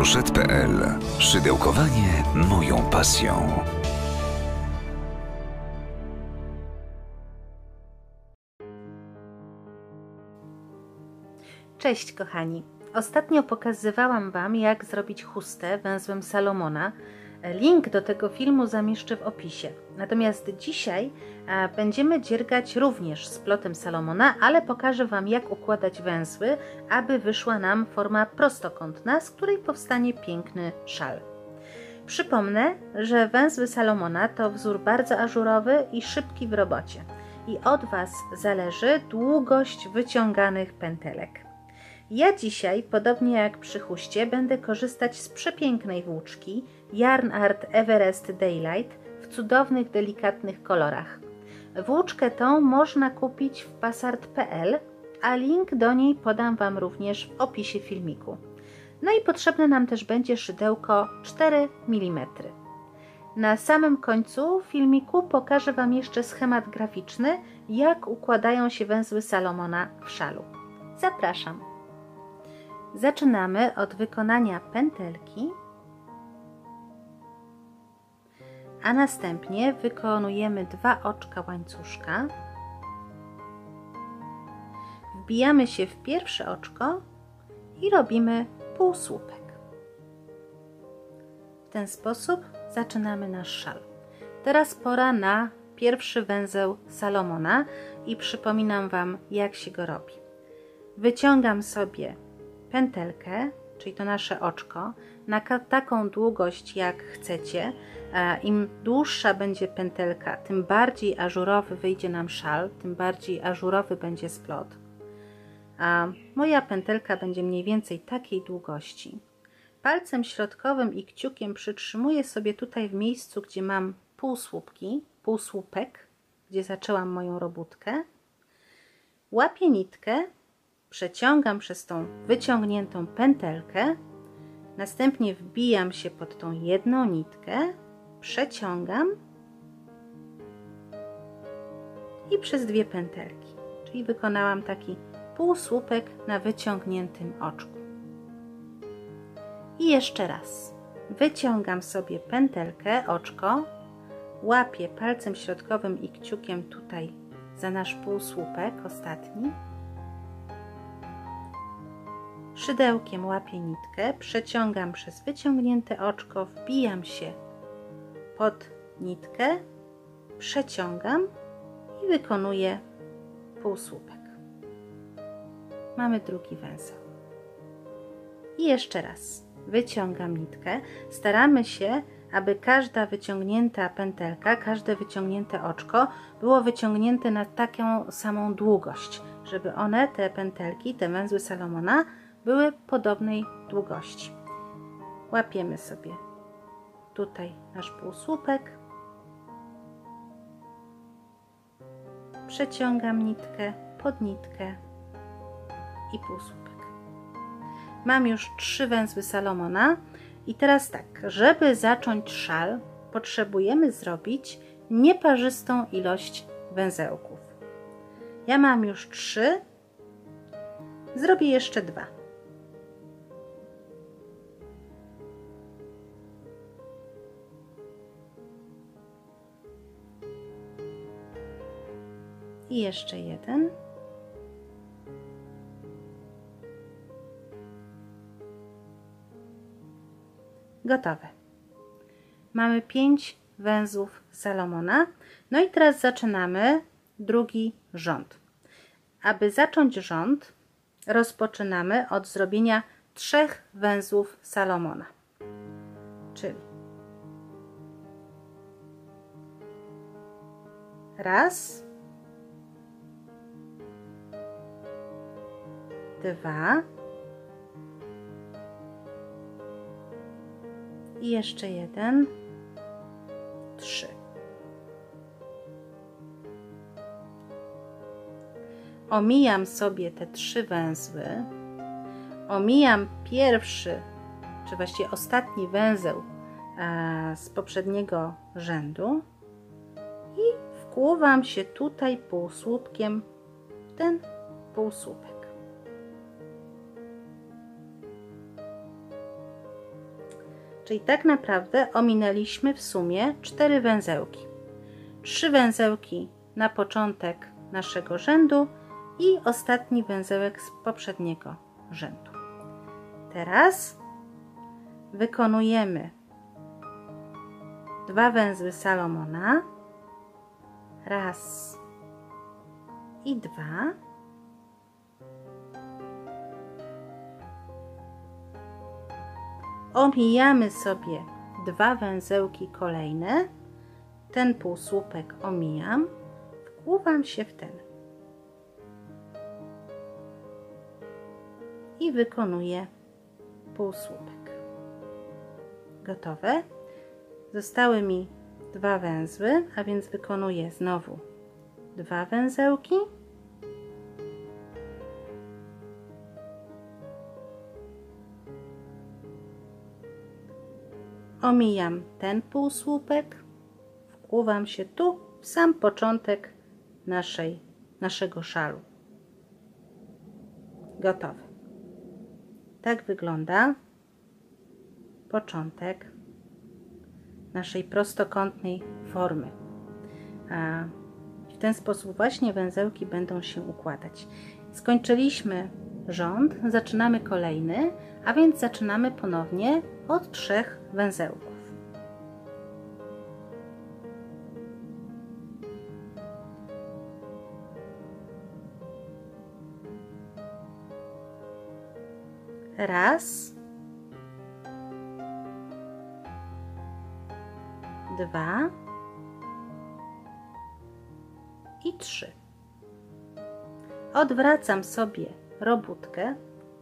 Crochet.pl. Szydełkowanie moją pasją. Cześć kochani! Ostatnio pokazywałam Wam, jak zrobić chustę węzłem Salomona. Link do tego filmu zamieszczę w opisie. Natomiast dzisiaj będziemy dziergać również splotem Salomona, ale pokażę Wam, jak układać węzły, aby wyszła nam forma prostokątna, z której powstanie piękny szal. Przypomnę, że węzły Salomona to wzór bardzo ażurowy i szybki w robocie. I od Was zależy długość wyciąganych pętelek. Ja dzisiaj, podobnie jak przy chuście, będę korzystać z przepięknej włóczki Yarn Art Everest Daylight w cudownych, delikatnych kolorach. Włóczkę tą można kupić w passart.pl, a link do niej podam Wam również w opisie filmiku. No i potrzebne nam też będzie szydełko 4 mm. Na samym końcu filmiku pokażę Wam jeszcze schemat graficzny, jak układają się węzły Salomona w szalu. Zapraszam! Zaczynamy od wykonania pętelki, a następnie wykonujemy 2 oczka łańcuszka. Wbijamy się w pierwsze oczko i robimy półsłupek. W ten sposób zaczynamy nasz szal. Teraz pora na pierwszy węzeł Salomona i przypominam Wam, jak się go robi. Wyciągam sobie pętelkę, czyli to nasze oczko, na taką długość, jak chcecie. Im dłuższa będzie pętelka, tym bardziej ażurowy wyjdzie nam szal, tym bardziej ażurowy będzie splot. A moja pętelka będzie mniej więcej takiej długości. Palcem środkowym i kciukiem przytrzymuję sobie tutaj w miejscu, gdzie mam półsłupek, gdzie zaczęłam moją robótkę. Łapię nitkę, przeciągam przez tą wyciągniętą pętelkę, następnie wbijam się pod tą jedną nitkę, przeciągam i przez 2 pętelki, czyli wykonałam taki półsłupek na wyciągniętym oczku. I jeszcze raz wyciągam sobie pętelkę, oczko, łapię palcem środkowym i kciukiem tutaj za nasz półsłupek ostatni, szydełkiem łapię nitkę, przeciągam przez wyciągnięte oczko, wbijam się pod nitkę, przeciągam i wykonuję półsłupek. Mamy drugi węzeł. I jeszcze raz wyciągam nitkę. Staramy się, aby każda wyciągnięta pętelka, każde wyciągnięte oczko było wyciągnięte na taką samą długość, żeby one, te pętelki, te węzły Salomona, były podobnej długości. Łapiemy sobie tutaj nasz półsłupek, przeciągam nitkę pod nitkę i półsłupek. Mam już 3 węzły Salomona i teraz tak, żeby zacząć szal, potrzebujemy zrobić nieparzystą ilość węzełków. Ja mam już 3, zrobię jeszcze 2. I jeszcze jeden. Gotowe. Mamy 5 węzłów Salomona. No i teraz zaczynamy drugi rząd. Aby zacząć rząd, rozpoczynamy od zrobienia 3 węzłów Salomona. Czyli raz, 2 i jeszcze jeden, 3. Omijam sobie te 3 węzły, omijam pierwszy, czy właściwie ostatni węzeł z poprzedniego rzędu i wkłuwam się tutaj półsłupkiem w ten półsłupek. Czyli tak naprawdę ominęliśmy w sumie 4 węzełki. 3 węzełki na początek naszego rzędu i ostatni węzełek z poprzedniego rzędu. Teraz wykonujemy 2 węzły Salomona, raz i 2, omijamy sobie 2 węzełki kolejne, ten półsłupek omijam, wkłuwam się w ten i wykonuję półsłupek. Gotowe? Zostały mi 2 węzły, a więc wykonuję znowu 2 węzełki, omijam ten półsłupek, wkłuwam się tu w sam początek naszego szalu. Gotowe. Tak wygląda początek naszej prostokątnej formy. A w ten sposób właśnie węzełki będą się układać. Skończyliśmy rząd, zaczynamy kolejny, a więc zaczynamy ponownie od 3 węzełków. Raz, 2 i 3. Odwracam sobie robótkę.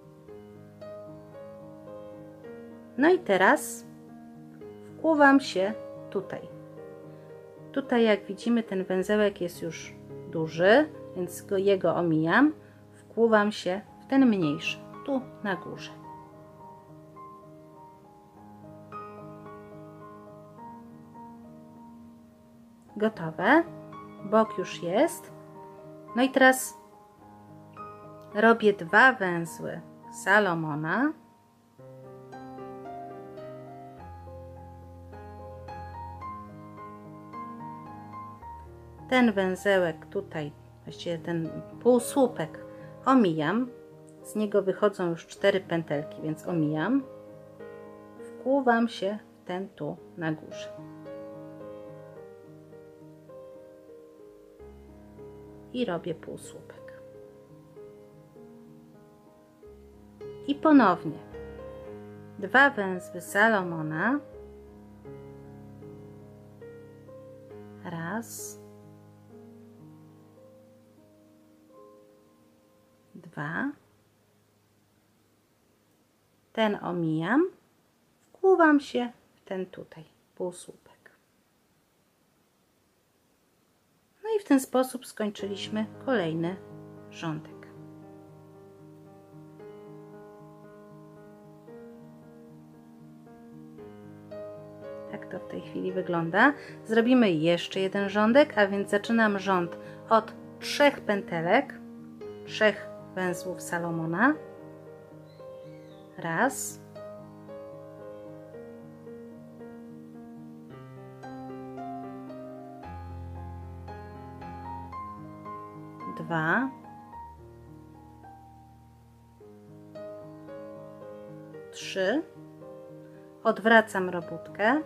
No i teraz wkłuwam się tutaj. Tutaj, jak widzimy, ten węzełek jest już duży, więc jego omijam. Wkłuwam się w ten mniejszy, tu na górze. Gotowe. Bok już jest. No i teraz robię 2 węzły Salomona. Ten węzełek tutaj, właściwie ten półsłupek omijam. Z niego wychodzą już 4 pętelki, więc omijam. Wkłuwam się w ten tu na górze. I robię półsłupek. I ponownie 2 węzły Salomona. Raz, 2. Ten omijam, wkłuwam się w ten tutaj półsłupek. No i w ten sposób skończyliśmy kolejny rządek. Tak to w tej chwili wygląda. Zrobimy jeszcze jeden rządek, a więc zaczynam rząd od 3 pętelek, 3 węzłów Salomona. Raz, dwa, 3. Odwracam robótkę.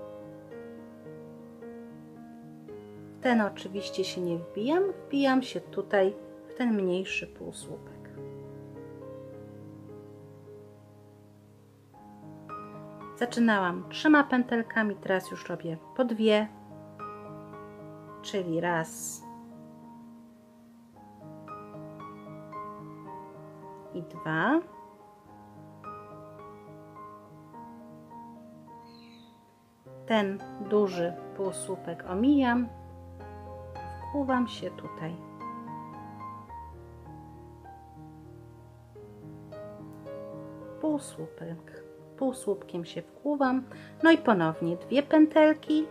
W ten oczywiście się nie wbijam, wbijam się tutaj w ten mniejszy półsłupek. Zaczynałam 3 pętelkami, teraz już robię po 2, czyli raz i 2. Ten duży półsłupek omijam, wkłuwam się tutaj. Półsłupkiem się wkłuwam, no i ponownie 2 pętelki.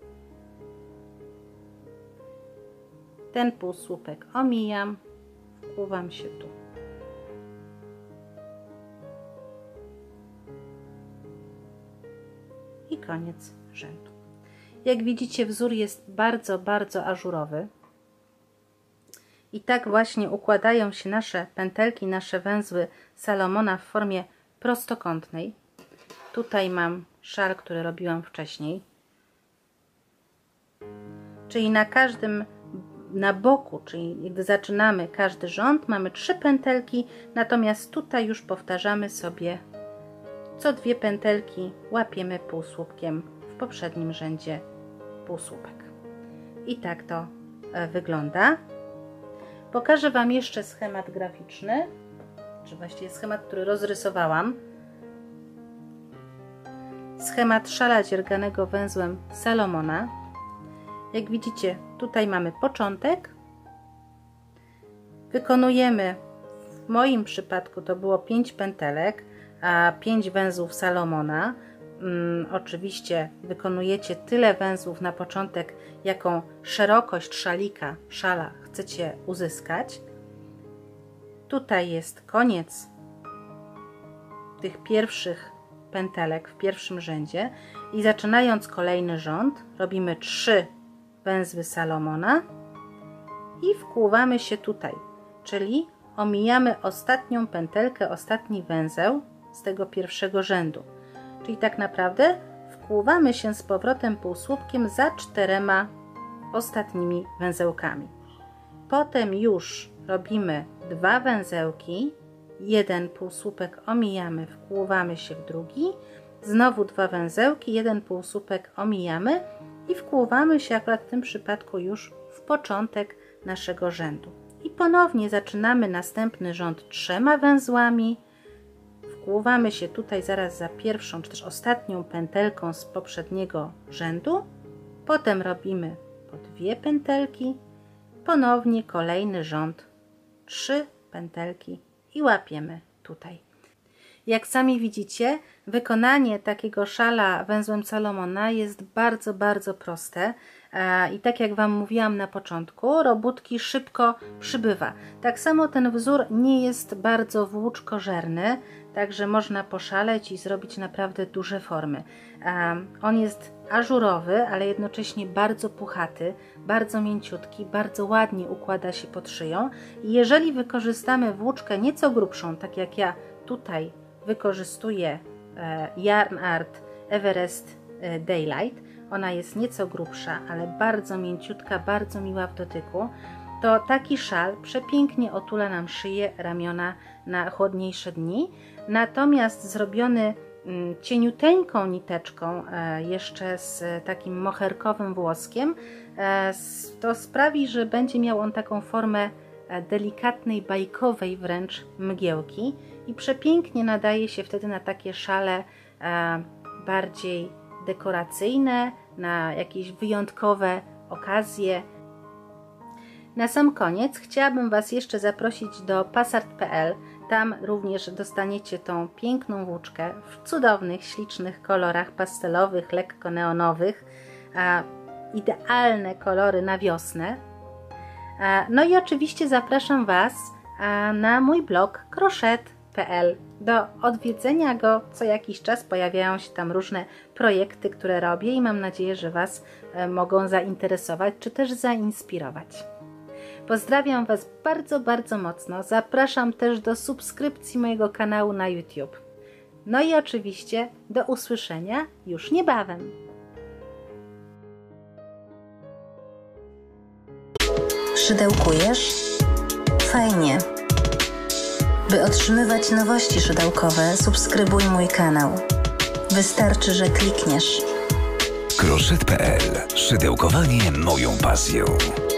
Ten półsłupek omijam, wkłuwam się tu. I koniec rzędu. Jak widzicie, wzór jest bardzo, bardzo ażurowy. I tak właśnie układają się nasze pętelki, nasze węzły Salomona w formie prostokątnej. Tutaj mam szal, który robiłam wcześniej. Czyli na boku, czyli gdy zaczynamy każdy rząd, mamy 3 pętelki, natomiast tutaj już powtarzamy sobie co 2 pętelki, łapiemy półsłupkiem w poprzednim rzędzie półsłupek. I tak to wygląda. Pokażę Wam jeszcze schemat graficzny, czy właściwie schemat, który rozrysowałam. Schemat szala dzierganego węzłem Salomona. Jak widzicie, tutaj mamy początek. Wykonujemy, w moim przypadku to było 5 pętelek, a 5 węzłów Salomona. Oczywiście wykonujecie tyle węzłów na początek, jaką szerokość szala chcecie uzyskać. Tutaj jest koniec tych pierwszych pętelek w pierwszym rzędzie i zaczynając kolejny rząd robimy 3 węzły Salomona i wkłuwamy się tutaj, czyli omijamy ostatnią pętelkę, ostatni węzeł z tego pierwszego rzędu. Czyli tak naprawdę wkłuwamy się z powrotem półsłupkiem za 4 ostatnimi węzełkami. Potem już robimy 2 węzełki, 1 półsłupek omijamy, wkłuwamy się w drugi, znowu 2 węzełki, 1 półsłupek omijamy i wkłuwamy się akurat w tym przypadku już w początek naszego rzędu. I ponownie zaczynamy następny rząd 3 węzłami, wkłuwamy się tutaj zaraz za pierwszą czy też ostatnią pętelką z poprzedniego rzędu, potem robimy po 2 pętelki, ponownie kolejny rząd 3 pętelki i łapiemy tutaj. Jak sami widzicie, wykonanie takiego szala węzłem Salomona jest bardzo, bardzo proste i tak jak Wam mówiłam na początku, robótki szybko przybywa. Tak samo ten wzór nie jest bardzo włóczkożerny, także można poszaleć i zrobić naprawdę duże formy. On jest ażurowy, ale jednocześnie bardzo puchaty, bardzo mięciutki, bardzo ładnie układa się pod szyją. I jeżeli wykorzystamy włóczkę nieco grubszą, tak jak ja tutaj wykorzystuję Yarn Art Everest Daylight, ona jest nieco grubsza, ale bardzo mięciutka, bardzo miła w dotyku, to taki szal przepięknie otula nam szyję, ramiona na chłodniejsze dni. Natomiast zrobiony cieniuteńką niteczką, jeszcze z takim moherkowym włoskiem, to sprawi, że będzie miał on taką formę delikatnej, bajkowej wręcz mgiełki i przepięknie nadaje się wtedy na takie szale bardziej dekoracyjne, na jakieś wyjątkowe okazje. Na sam koniec chciałabym Was jeszcze zaprosić do passart.pl. Tam również dostaniecie tą piękną włóczkę w cudownych, ślicznych kolorach pastelowych, lekko neonowych. Idealne kolory na wiosnę. No i oczywiście zapraszam Was na mój blog crochet.pl. Do odwiedzenia go co jakiś czas pojawiają się tam różne projekty, które robię i mam nadzieję, że Was mogą zainteresować czy też zainspirować. Pozdrawiam Was bardzo, bardzo mocno. Zapraszam też do subskrypcji mojego kanału na YouTube. No i oczywiście do usłyszenia już niebawem. Szydełkujesz? Fajnie. By otrzymywać nowości szydełkowe, subskrybuj mój kanał. Wystarczy, że klikniesz. Crochet.pl. Szydełkowanie moją pasją.